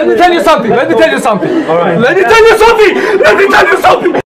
let me tell you something. Let me tell you something. All right. Let me tell you something. Let me tell you something.